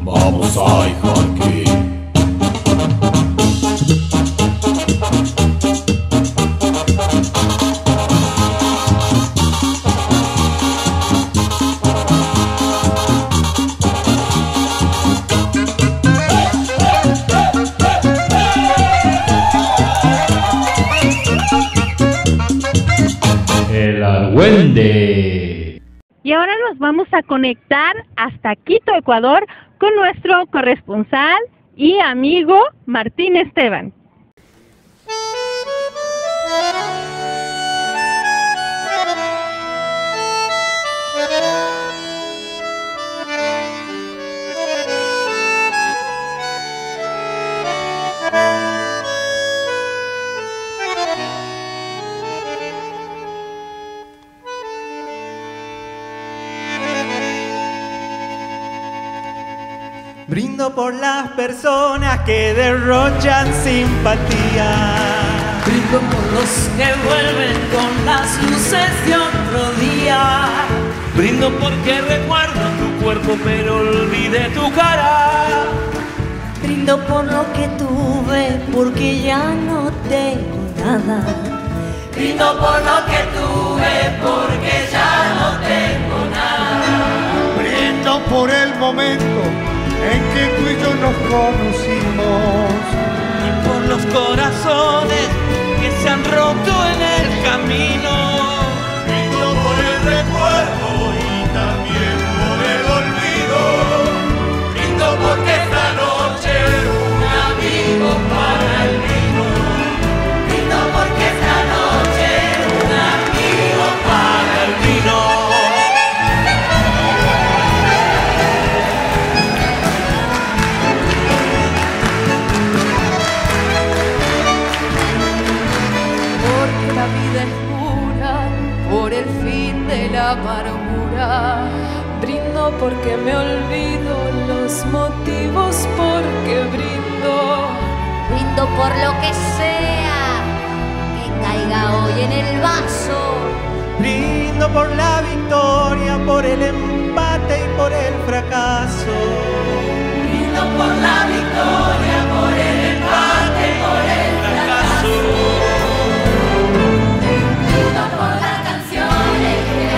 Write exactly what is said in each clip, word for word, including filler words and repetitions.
Vamos a Ijaqui. El Argüende. Y ahora nos vamos a conectar hasta Quito, Ecuador, con nuestro corresponsal y amigo Martín Esteban. Brindo por las personas que derrochan simpatía. Brindo por los que vuelven con las luces de otro día. Brindo porque recuerdo tu cuerpo pero olvidé tu cara. Brindo por lo que tuve porque ya no tengo nada. Brindo por lo que tuve porque ya no tengo nada. Brindo por el momento en que tú y yo nos conocimos. Y por los corazones que se han roto en el camino. Brindo por el recuerdo y también por el olvido. Brindo porque esta noche un amigo para el vino. Brindo porque esta noche un amigo para el vino. La vida es pura por el fin de la amargura. Brindo porque me olvido los motivos porque brindo. Brindo por lo que sea que caiga hoy en el vaso. Brindo por la victoria, por el empate y por el fracaso. Brindo por la victoria, por el empate y por el fracaso. Por las canciones que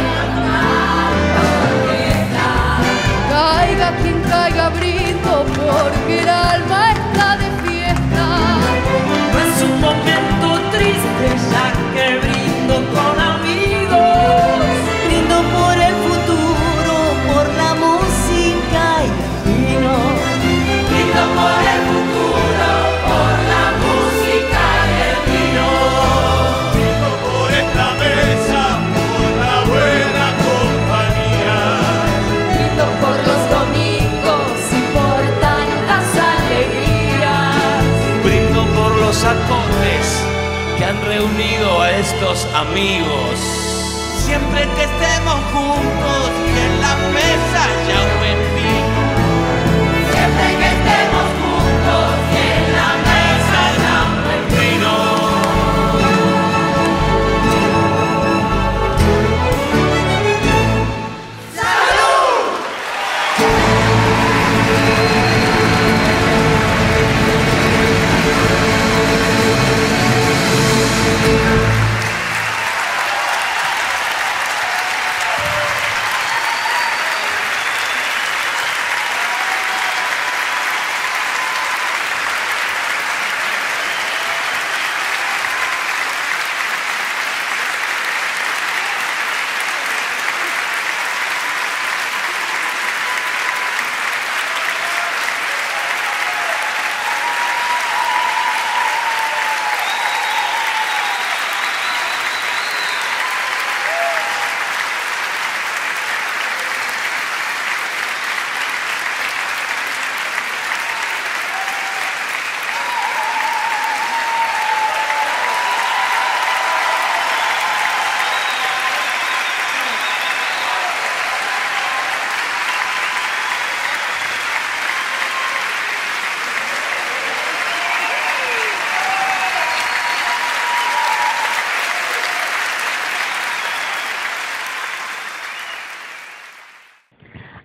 cantar. Caiga quien caiga, brindo porque el alma está de fiesta. No es un momento triste ya que brindo con amigos. Brindo por el futuro, por la música y el vino. Brindo por el futuro, por la música y el vino. Brindo por esta mesa, por la buena compañía. Brindo por los domingos y por tantas alegrías. Brindo por los acordes que han reunido a estos amigos. Siempre que estemos juntos y en la mesa ya un buen vino. Siempre que estemos juntos y en la mesa ya un buen vino.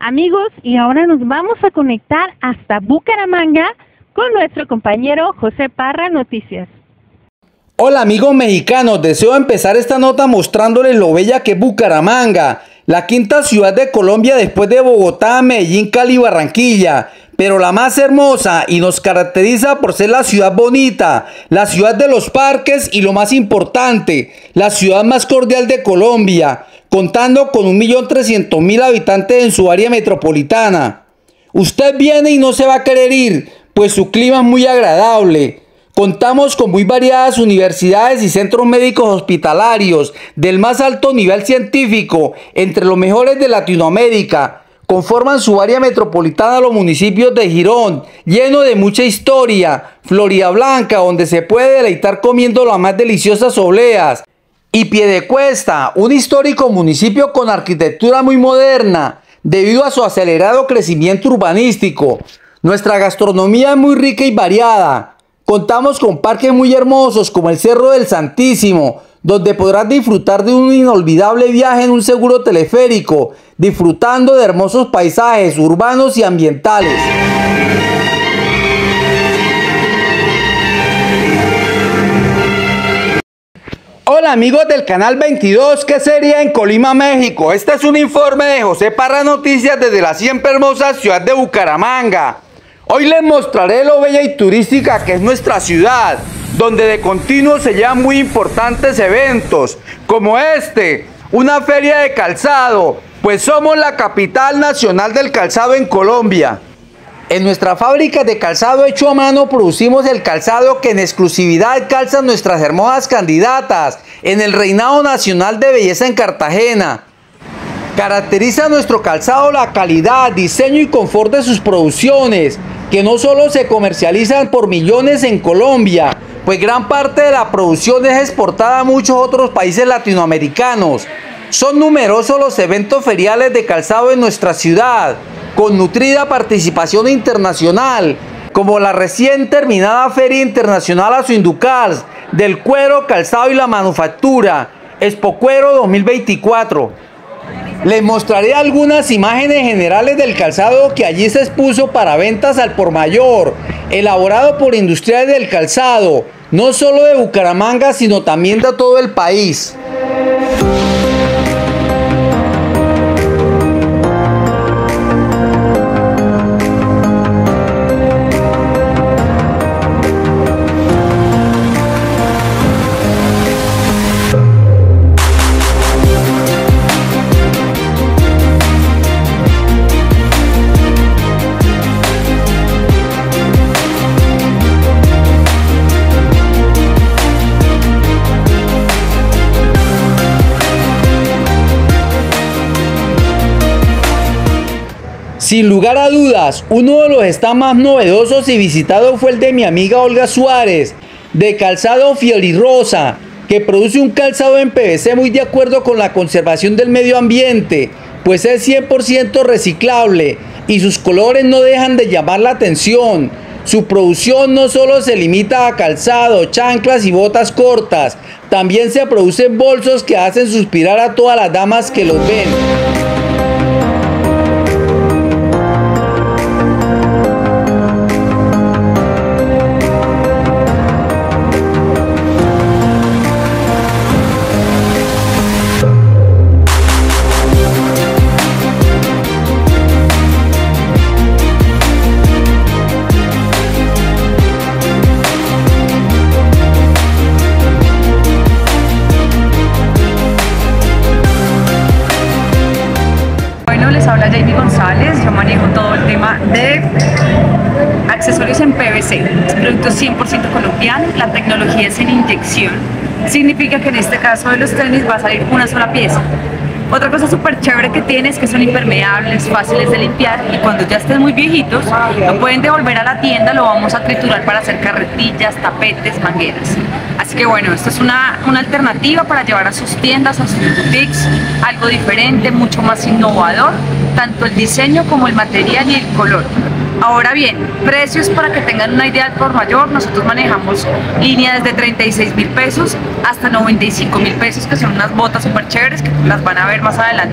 Amigos, y ahora nos vamos a conectar hasta Bucaramanga con nuestro compañero José Parra Noticias. Hola amigos mexicanos, deseo empezar esta nota mostrándoles lo bella que es Bucaramanga, la quinta ciudad de Colombia después de Bogotá, Medellín, Cali y Barranquilla, pero la más hermosa y nos caracteriza por ser la ciudad bonita, la ciudad de los parques y lo más importante, la ciudad más cordial de Colombia, contando con un millón trescientos mil habitantes en su área metropolitana. Usted viene y no se va a querer ir, pues su clima es muy agradable. Contamos con muy variadas universidades y centros médicos hospitalarios del más alto nivel científico, entre los mejores de Latinoamérica. Conforman su área metropolitana los municipios de Girón, lleno de mucha historia, Floridablanca, donde se puede deleitar comiendo las más deliciosas obleas, y Piedecuesta, un histórico municipio con arquitectura muy moderna, debido a su acelerado crecimiento urbanístico. Nuestra gastronomía es muy rica y variada. Contamos con parques muy hermosos como el Cerro del Santísimo, donde podrás disfrutar de un inolvidable viaje en un seguro teleférico, disfrutando de hermosos paisajes urbanos y ambientales. Hola amigos del canal veintidós, ¿qué sería en Colima, México? Este es un informe de José Parra Noticias desde la siempre hermosa ciudad de Bucaramanga. Hoy les mostraré lo bella y turística que es nuestra ciudad, donde de continuo se llevan muy importantes eventos, como este, una feria de calzado, pues somos la capital nacional del calzado en Colombia. En nuestra fábrica de calzado hecho a mano producimos el calzado que en exclusividad calzan nuestras hermosas candidatas en el Reinado Nacional de Belleza en Cartagena. Caracteriza a nuestro calzado la calidad, diseño y confort de sus producciones, que no solo se comercializan por millones en Colombia, pues gran parte de la producción es exportada a muchos otros países latinoamericanos. Son numerosos los eventos feriales de calzado en nuestra ciudad, con nutrida participación internacional, como la recién terminada Feria Internacional Azuindúcar del Cuero, Calzado y la Manufactura, Expo Cuero dos mil veinticuatro. Les mostraré algunas imágenes generales del calzado que allí se expuso para ventas al por mayor, elaborado por industriales del calzado, no solo de Bucaramanga, sino también de todo el país. Sin lugar a dudas, uno de los stands más novedosos y visitados fue el de mi amiga Olga Suárez, de Calzado Fiorirosa, que produce un calzado en P V C muy de acuerdo con la conservación del medio ambiente, pues es cien por ciento reciclable y sus colores no dejan de llamar la atención. Su producción no solo se limita a calzado, chanclas y botas cortas, también se producen bolsos que hacen suspirar a todas las damas que los ven. Habla Jamie González, yo manejo todo el tema de accesorios en P V C, es producto cien por ciento colombiano, la tecnología es en inyección, significa que en este caso de los tenis va a salir una sola pieza. Otra cosa súper chévere que tiene es que son impermeables, fáciles de limpiar y cuando ya estén muy viejitos lo pueden devolver a la tienda, lo vamos a triturar para hacer carretillas, tapetes, mangueras. Así que bueno, esto es una, una alternativa para llevar a sus tiendas, a sus boutiques, algo diferente, mucho más innovador, tanto el diseño como el material y el color. Ahora bien, precios para que tengan una idea por mayor, nosotros manejamos líneas desde treinta y seis mil pesos hasta noventa y cinco mil pesos, que son unas botas súper chéveres que las van a ver más adelante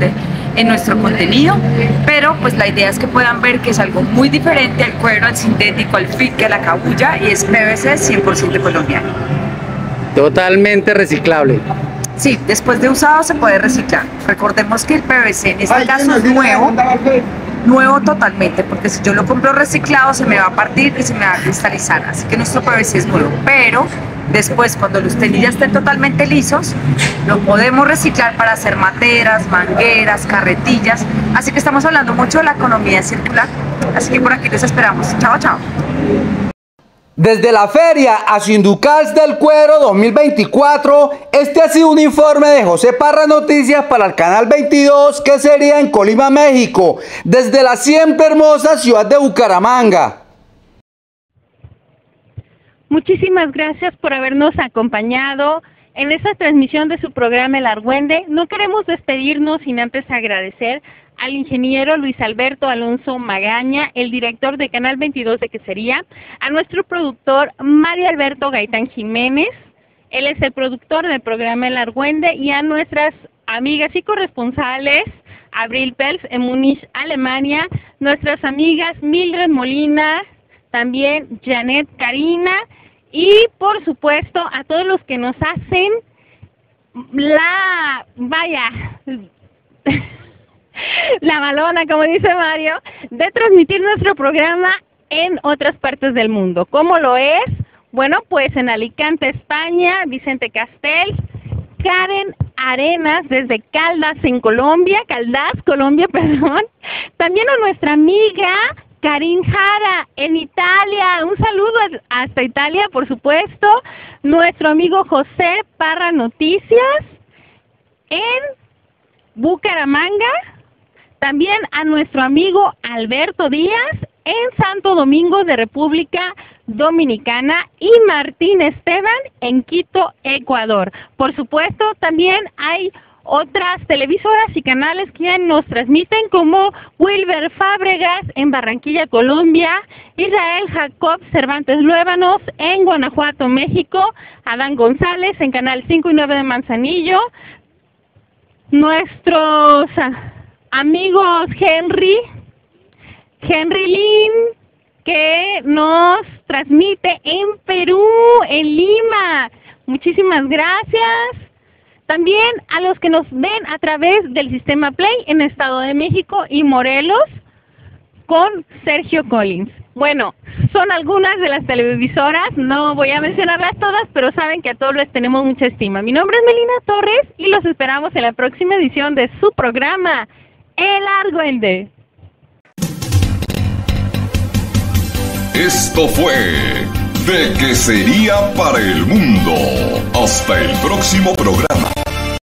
en nuestro contenido, pero pues la idea es que puedan ver que es algo muy diferente al cuero, al sintético, al fit, a la cabuya, y es P V C cien por ciento colombiano. Totalmente reciclable. Sí, después de usado se puede reciclar. Recordemos que el P V C en este caso es nuevo, nuevo totalmente, porque si yo lo compro reciclado se me va a partir y se me va a cristalizar, así que nuestro P V C es nuevo, pero después cuando los tenis ya estén totalmente lisos, lo podemos reciclar para hacer materas, mangueras, carretillas, así que estamos hablando mucho de la economía circular, así que por aquí los esperamos. Chao, chao. Desde la Feria Asinducals del Cuero dos mil veinticuatro, este ha sido un informe de José Parra Noticias para el Canal veintidós, que sería en Colima, México, desde la siempre hermosa ciudad de Bucaramanga. Muchísimas gracias por habernos acompañado en esta transmisión de su programa El Argüende. No queremos despedirnos sin antes agradecer al ingeniero Luis Alberto Alonso Magaña, el director de Canal veintidós de Quesería, a nuestro productor Mario Alberto Gaitán Jiménez, él es el productor del programa El Argüende, y a nuestras amigas y corresponsales, Abril Pels en Múnich, Alemania, nuestras amigas Mildred Molina, también Janet Karina, y por supuesto a todos los que nos hacen la, vaya, la malona, como dice Mario, de transmitir nuestro programa en otras partes del mundo. ¿Cómo lo es? Bueno, pues en Alicante, España, Vicente Castells, Karen Arenas desde Caldas en Colombia, Caldas, Colombia, perdón. También a nuestra amiga Karin Jara en Italia, un saludo hasta Italia, por supuesto. Nuestro amigo José Parra Noticias en Bucaramanga. También a nuestro amigo Alberto Díaz en Santo Domingo de República Dominicana y Martín Esteban en Quito, Ecuador. Por supuesto, también hay otras televisoras y canales que nos transmiten, como Wilber Fábregas en Barranquilla, Colombia, Israel Jacob Cervantes Luébanos en Guanajuato, México, Adán González en Canal cinco y nueve de Manzanillo, nuestros amigos Henry, Henry Lin, que nos transmite en Perú, en Lima. Muchísimas gracias. También a los que nos ven a través del Sistema Play en Estado de México y Morelos con Sergio Collins. Bueno, son algunas de las televisoras, no voy a mencionarlas todas, pero saben que a todos les tenemos mucha estima. Mi nombre es Melina Torres y los esperamos en la próxima edición de su programa, El Argüende. Esto fue De Quesería para el Mundo. Hasta el próximo programa.